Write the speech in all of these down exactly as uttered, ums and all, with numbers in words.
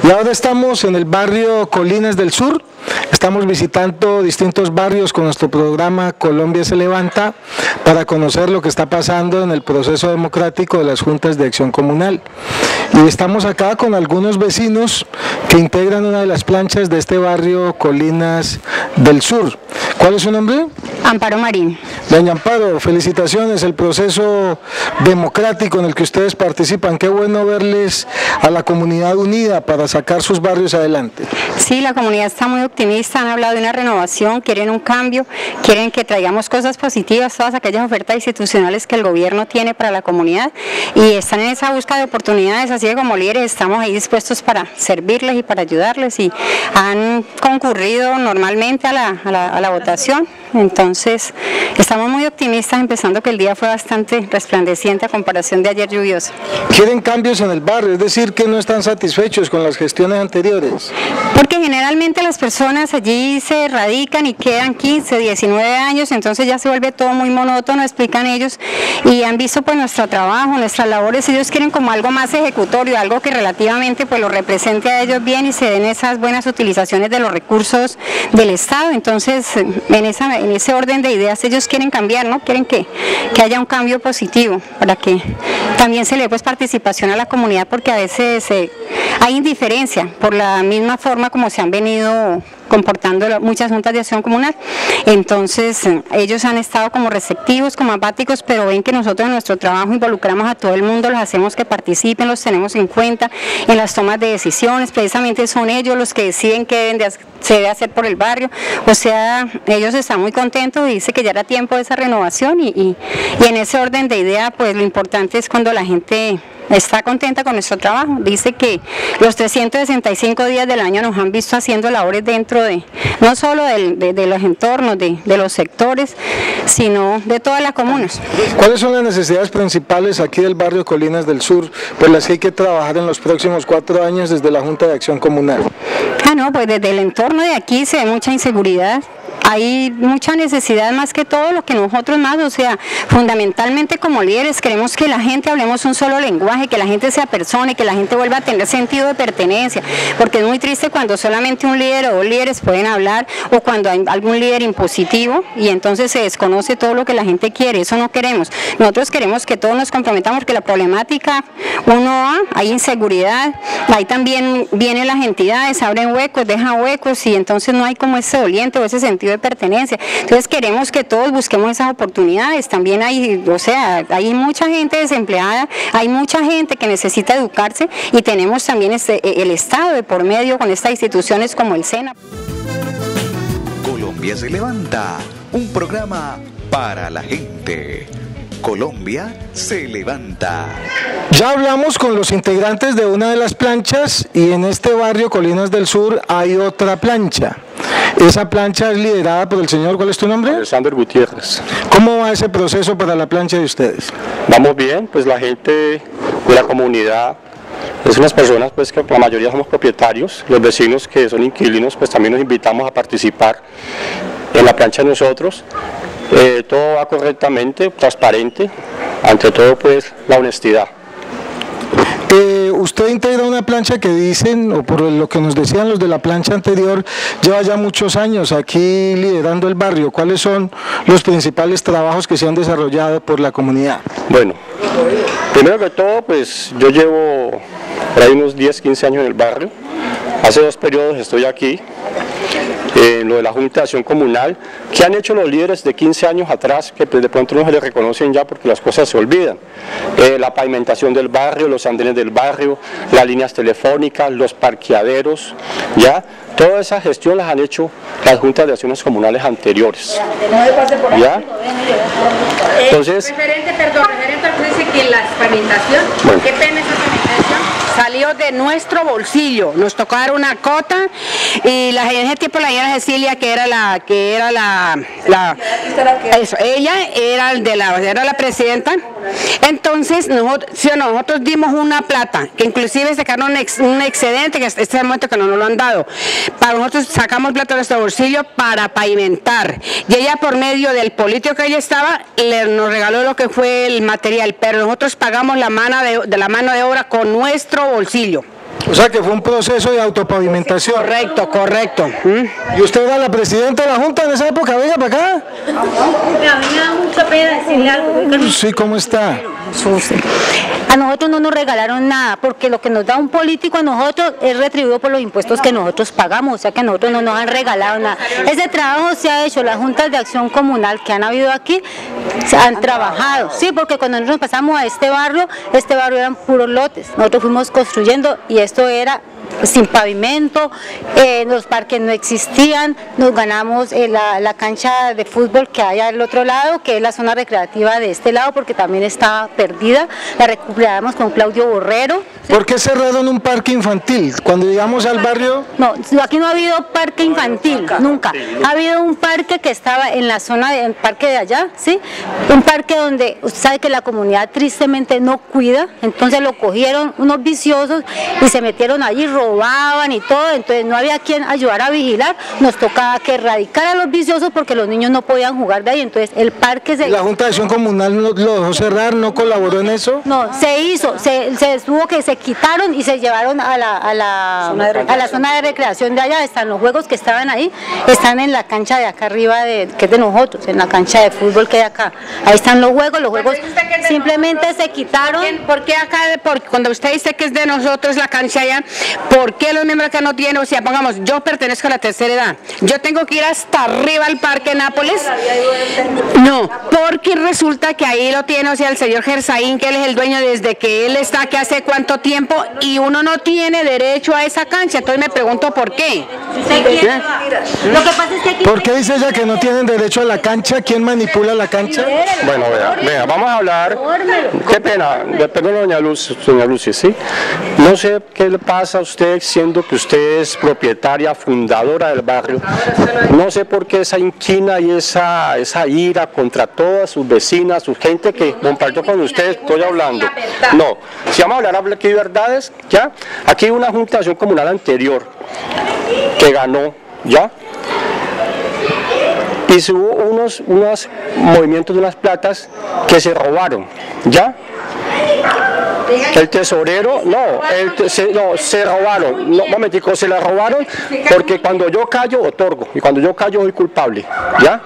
Y ahora estamos en el barrio Colinas del Sur, estamos visitando distintos barrios con nuestro programa Colombia se levanta para conocer lo que está pasando en el proceso democrático de las juntas de acción comunal. Y estamos acá con algunos vecinos que integran una de las planchas de este barrio Colinas del Sur. ¿Cuál es su nombre? Amparo Marín. Doña Amparo, felicitaciones, el proceso democrático en el que ustedes participan. Qué bueno verles a la comunidad unida para sacar sus barrios adelante. Sí, la comunidad está muy optimista, han hablado de una renovación, quieren un cambio, quieren que traigamos cosas positivas, todas aquellas ofertas institucionales que el gobierno tiene para la comunidad, y están en esa búsqueda de oportunidades, así que como líderes estamos ahí dispuestos para servirles y para ayudarles, y han concurrido normalmente a la, a la, a la votación. Entonces estamos muy optimistas, empezando que el día fue bastante resplandeciente a comparación de ayer lluvioso. ¿Quieren cambios en el barrio? Es decir, que no están satisfechos con las gestiones anteriores. Porque generalmente las personas allí se radican y quedan quince, diecinueve años, entonces ya se vuelve todo muy monótono, explican ellos, y han visto pues nuestro trabajo, nuestras labores. Ellos quieren como algo más ejecutorio, algo que relativamente pues lo represente a ellos bien y se den esas buenas utilizaciones de los recursos del Estado. Entonces en esa en ese orden de ideas ellos quieren cambiar, ¿no? Quieren que, que haya un cambio positivo para que también se le dé pues participación a la comunidad, porque a veces eh, hay indiferencia por la misma forma como se han venido comportando muchas juntas de acción comunal. Entonces ellos han estado como receptivos, como apáticos, pero ven que nosotros en nuestro trabajo involucramos a todo el mundo, los hacemos que participen, los tenemos en cuenta en las tomas de decisiones. Precisamente son ellos los que deciden qué deben de, se debe hacer por el barrio. O sea, ellos están muy contentos y dicen que ya era tiempo de esa renovación, y, y, y en ese orden de idea pues lo importante es cuando la gente está contenta con nuestro trabajo. Dice que los trescientos sesenta y cinco días del año nos han visto haciendo labores dentro de, no solo de, de, de los entornos, de, de los sectores, sino de todas las comunas. ¿Cuáles son las necesidades principales aquí del barrio Colinas del Sur, por las que hay que trabajar en los próximos cuatro años desde la Junta de Acción Comunal? Ah, no, pues desde el entorno de aquí se ve mucha inseguridad. Hay mucha necesidad, más que todo lo que nosotros más, o sea, fundamentalmente como líderes queremos que la gente hablemos un solo lenguaje, que la gente se apersone, que la gente vuelva a tener sentido de pertenencia, porque es muy triste cuando solamente un líder o dos líderes pueden hablar, o cuando hay algún líder impositivo y entonces se desconoce todo lo que la gente quiere. Eso no queremos. Nosotros queremos que todos nos comprometamos, porque la problemática, uno va, hay inseguridad, ahí también vienen las entidades, abren huecos, dejan huecos, y entonces no hay como ese doliente o ese sentido de pertenencia. Entonces queremos que todos busquemos esas oportunidades. También hay, o sea, hay mucha gente desempleada, hay mucha gente que necesita educarse, y tenemos también este, el Estado de por medio con estas instituciones como el SENA. Colombia se levanta, un programa para la gente. Colombia se levanta. Ya hablamos con los integrantes de una de las planchas, y en este barrio Colinas del Sur hay otra plancha. Esa plancha es liderada por el señor, ¿cuál es tu nombre? Alexander Gutiérrez. ¿Cómo va ese proceso para la plancha de ustedes? Vamos bien, pues la gente de la comunidad es unas personas pues que la mayoría somos propietarios, los vecinos que son inquilinos pues también nos invitamos a participar en la plancha de nosotros. Eh, todo va correctamente, transparente, ante todo pues la honestidad. Eh, usted integra una plancha que dicen, o por lo que nos decían los de la plancha anterior, lleva ya muchos años aquí liderando el barrio. ¿Cuáles son los principales trabajos que se han desarrollado por la comunidad? Bueno, primero que todo, pues yo llevo por ahí unos diez, quince años en el barrio. Hace dos periodos estoy aquí, en lo de la Junta de Acción Comunal. ¿Qué han hecho los líderes de quince años atrás que pues, de pronto no se les reconocen ya porque las cosas se olvidan? Eh, la pavimentación del barrio, los andenes del barrio, las líneas telefónicas, los parqueaderos, ¿ya? Toda esa gestión las han hecho las juntas de acciones comunales anteriores. ¿Ya? Entonces, eh, referente, perdón, referente al que dice que la pavimentación, bueno. ¿Qué pena esa pavimentación? Salió de nuestro bolsillo, nos tocó dar una cota, y la, en ese tiempo la señora Cecilia, que era la, que era la, la eso, ella era de la, era la presidenta. Entonces nosotros, si nosotros dimos una plata, que inclusive sacaron un, ex, un excedente, que este es el momento que no nos lo han dado, para nosotros sacamos plata de nuestro bolsillo para pavimentar, y ella por medio del político que ella estaba, le, nos regaló lo que fue el material, pero nosotros pagamos la mano de, de la mano de obra con nuestro bolsillo. O sea que fue un proceso de autopavimentación. Correcto, correcto. ¿Mm? ¿Y usted era la presidenta de la Junta en esa época? Venga para acá. A mí me da mucha pena decirle algo. Sí, ¿cómo está? A nosotros no nos regalaron nada, porque lo que nos da un político a nosotros es retribuido por los impuestos que nosotros pagamos, o sea que a nosotros no nos han regalado nada. Ese trabajo se ha hecho, las juntas de acción comunal que han habido aquí, se han trabajado, sí, porque cuando nosotros pasamos a este barrio, este barrio eran puros lotes, nosotros fuimos construyendo y esto era sin pavimento, eh, los parques no existían, nos ganamos eh, la, la cancha de fútbol que hay al otro lado, que es la zona recreativa de este lado, porque también estaba perdida, la recuperamos con Claudio Borrero. ¿Sí? ¿Por qué cerraron un parque infantil? Cuando llegamos al barrio... No, aquí no ha habido parque infantil, nunca. Ha habido un parque que estaba en la zona del parque de allá, ¿sí? Un parque donde usted sabe que la comunidad tristemente no cuida, entonces lo cogieron unos viciosos y se metieron allí, robaban y todo, entonces no había quien ayudar a vigilar, nos tocaba que erradicar a los viciosos porque los niños no podían jugar de ahí, entonces el parque se... ¿La Junta de Acción Comunal no, lo dejó cerrar, no colaboró en eso? No, se hizo, se, se tuvo que se quitaron y se llevaron a la, a, la, a la zona de recreación de allá, están los juegos que estaban ahí, están en la cancha de acá arriba, de, que es de nosotros, en la cancha de fútbol que hay acá, ahí están los juegos, los juegos simplemente se quitaron. ¿Por qué acá, por, cuando usted dice que es de nosotros la cancha allá, por qué los miembros acá no tienen? O sea, pongamos, yo pertenezco a la tercera edad, yo tengo que ir hasta arriba al Parque Nápoles, no, porque resulta que ahí lo tiene, o sea, el señor Gersaín, que él es el dueño desde que él está aquí hace cuánto tiempo, y uno no tiene derecho a esa cancha, entonces me pregunto por qué. ¿Eh? Lo que pasa es que aquí... ¿Por qué dice ella que no tienen derecho a la cancha? ¿Quién manipula la cancha? Bueno, vea, vea, vamos a hablar, qué pena, perdón, doña Luz, doña Lucy, ¿sí? No sé qué le pasa a usted siendo que usted es propietaria, fundadora del barrio, no sé por qué esa inquina y esa, esa ira contra todas sus vecinas, su gente que compartió con usted, estoy hablando. No, si vamos a hablar aquí de verdades, ¿ya? Aquí hay una junta de acción comunal anterior que ganó, ¿ya? Y se hubo unos, unos movimientos de unas platas que se robaron, ¿ya? El tesorero, no, el, se, no, se robaron, no, un momentico, se la robaron porque cuando yo callo, otorgo, y cuando yo callo soy culpable, ¿ya?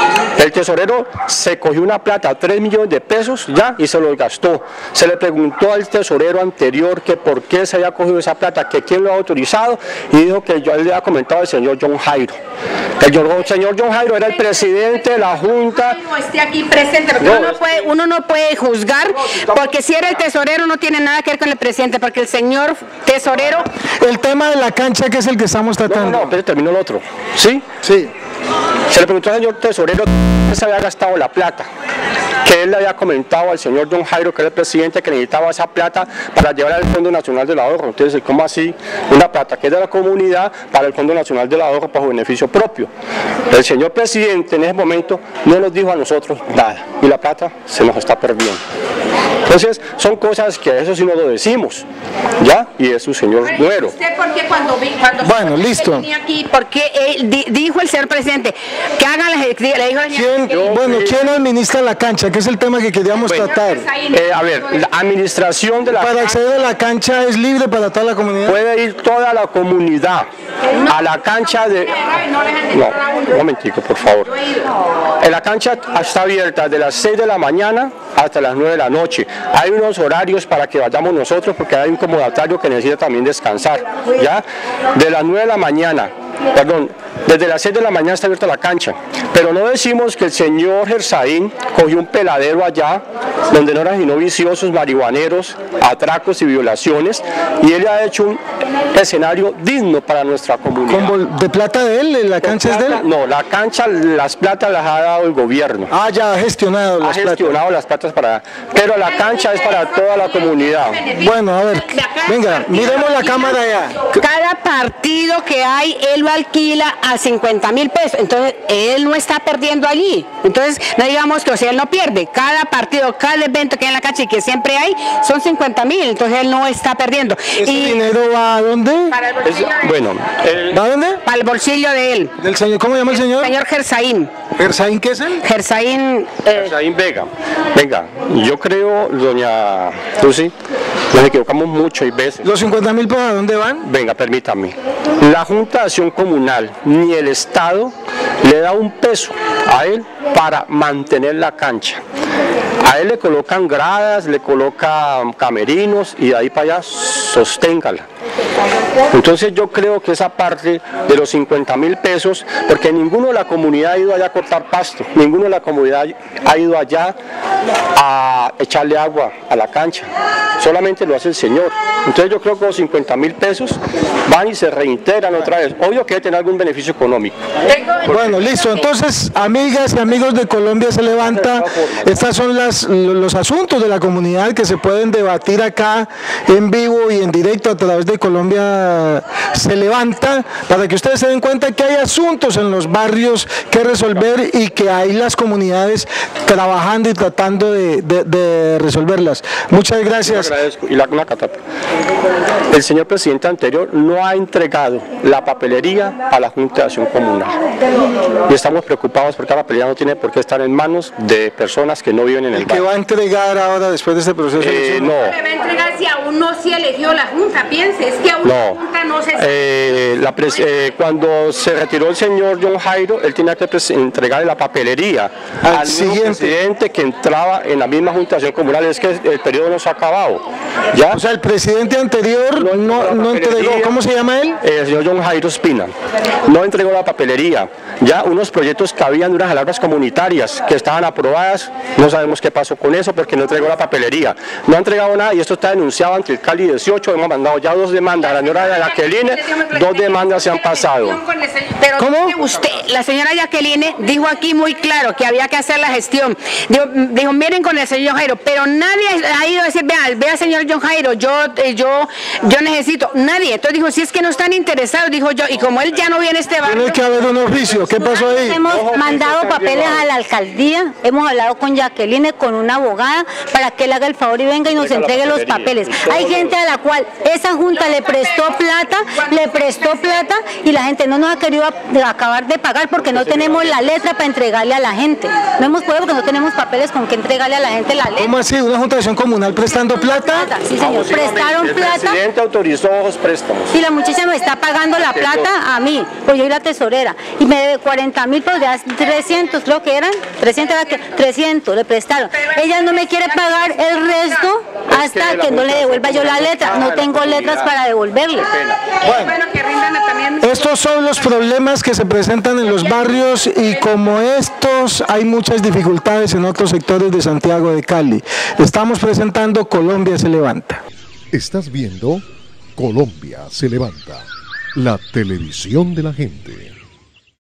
El tesorero se cogió una plata, tres millones de pesos, ya, y se los gastó. Se le preguntó al tesorero anterior que por qué se había cogido esa plata, que quién lo ha autorizado, y dijo que yo él le había comentado al señor John Jairo. El señor John Jairo era el presidente de la Junta. No esté aquí presente, porque no, uno, no puede, uno no puede juzgar, porque si era el tesorero no tiene nada que ver con el presidente, porque el señor tesorero... El tema de la cancha, que es el que estamos tratando. No, no, pero terminó el otro, ¿sí? Sí. Se le preguntó al señor tesorero que se había gastado la plata, que él le había comentado al señor John Jairo, que era el presidente, que necesitaba esa plata para llevar al Fondo Nacional del Ahorro. Entonces, ¿cómo así? Una plata que es de la comunidad para el Fondo Nacional del Ahorro para su beneficio propio. El señor presidente en ese momento no nos dijo a nosotros nada y la plata se nos está perdiendo. Entonces, son cosas que eso sí no lo decimos, ¿ya? Y es su señor nuero. ¿Usted por qué cuando vi, cuando bueno, listo. Aquí, porque él, di, dijo el señor presidente que hagan las... Le dijo ¿Quién, que, bueno, ¿quién administra la cancha? Que es el tema que queríamos bueno, tratar. Eh, a ver, la administración de la Para acceder a la cancha es libre para toda la comunidad. Puede ir toda la comunidad a la cancha de... No, un momentico, por favor. En la cancha está abierta de las seis de la mañana hasta las nueve de la noche. Hay unos horarios para que vayamos nosotros porque hay un comodatario que necesita también descansar, ¿ya? De las nueve de la mañana, perdón, desde las seis de la mañana está abierta la cancha, pero no decimos que el señor Gersaín cogió un peladero allá donde no eran sino viciosos, marihuaneros, atracos y violaciones, y él ha hecho un escenario digno para nuestra comunidad. ¿Como de plata de él? ¿La cancha es de él? No, la cancha, las platas las ha dado el gobierno. Ah, ya ha gestionado las Ha gestionado platas. las platas para... Pero la cancha es para toda la comunidad. Bueno, a ver, venga, miremos la cámara allá. Cada partido que hay, él lo alquila a cincuenta mil pesos, entonces él no está perdiendo allí. Entonces, no digamos que o sea, él no pierde. Cada partido, cada cada evento que hay en la cancha y que siempre hay, son cincuenta mil, entonces él no está perdiendo. ¿Ese y dinero va a dónde? Para el bolsillo Es- de, bueno, el- ¿Va a dónde? para el bolsillo de él. Del señor, ¿cómo se llama el señor? Señor Gersaín. ¿Gersaín qué es él? Gersaín, eh, Efraín Vega, venga, yo creo, doña Lucy, nos equivocamos mucho y veces. ¿Los cincuenta mil para dónde van? Venga, permítame. La Junta de Acción Comunal ni el Estado le da un peso a él para mantener la cancha. A él le colocan gradas, le colocan camerinos y de ahí para allá sosténgala. Entonces yo creo que esa parte de los cincuenta mil pesos, porque ninguno de la comunidad ha ido allá a cortar pasto, ninguno de la comunidad ha ido allá a echarle agua a la cancha, solamente lo hace el señor. Entonces yo creo que los cincuenta mil pesos van y se reintegran otra vez. Obvio que debe tener algún beneficio económico. Bueno, listo. Entonces, amigas y amigos de Colombia se levanta. Estas son las, los asuntos de la comunidad que se pueden debatir acá en vivo y en directo a través de Colombia se levanta, para que ustedes se den cuenta que hay asuntos en los barrios que resolver y que hay las comunidades trabajando y tratando de, de, de resolverlas. Muchas Yo gracias. agradezco. Y la, una catata. El señor presidente anterior no ha entregado la papelería a la Junta de Acción Comunal. Y estamos preocupados porque la papelería no tiene por qué estar en manos de personas que no viven en el ¿Qué barrio. va a entregar ahora después de este proceso? de Eh, elección? no, le va a entregar si aún no se eligió la Junta, piense, es que aún la no. Junta no se... Eh, la pres- eh, cuando se retiró el señor John Jairo, él tenía que pres- entregarle la papelería Al al mismo siguiente. presidente que entraba en la misma Junta de Acción Comunal. Es que el periodo no se ha acabado. ¿Ya? O sea, el presidente anterior No no, entregó la no entregó, papelería. ¿cómo se llama él? El señor John Jairo Espina no entregó la papelería. Ya unos proyectos que habían de unas alarmas comunitarias que estaban aprobadas, no sabemos qué pasó con eso porque no entregó la papelería. No ha entregado nada y esto está denunciado ante el Cali dieciocho. Hemos mandado ya dos demandas a la señora Jacqueline, dos demandas se han pasado. Pero ¿Cómo? usted, la señora Jacqueline dijo aquí muy claro que había que hacer la gestión. Dijo, dijo, miren con el señor Jairo, pero nadie ha ido a decir, vea, vea señor John Jairo, yo, eh, yo, yo necesito, nadie. Entonces dijo, si es que no están interesados, dijo yo, y como él ya no viene a este barrio, Tiene que haber un oficio. ¿Qué pasó ahí? Hemos mandado papeles a la alcaldía, hemos hablado con Jacqueline, con una abogada, para que él haga el favor y venga y nos entregue los papeles. Hay gente a la cual esa junta le prestó plata, le prestó plata y la gente no nos ha querido a- acabar de pagar porque no tenemos la letra para entregarle a la gente. No hemos podido porque no tenemos papeles con que entregarle a la gente la letra. ¿Cómo así? ¿Una junta de acción comunal prestando plata? Sí, señor, prestaron El plata. presidente autorizó los préstamos. Y la muchacha me está pagando la plata a mí, pues yo soy la tesorera, y me debe cuarenta mil, pues ya trescientos, creo que eran, trescientos, era que- trescientos le prestaron. Ella no me quiere pagar el resto hasta que no le devuelva yo la letra, no tengo letras para devolverle. bueno, que rindan también. Estos son los problemas que se presentan en los barrios y como estos hay muchas dificultades en otros sectores de Santiago de Cali. Estamos presentando Colombia se levanta. Estás viendo Colombia se levanta, la televisión de la gente.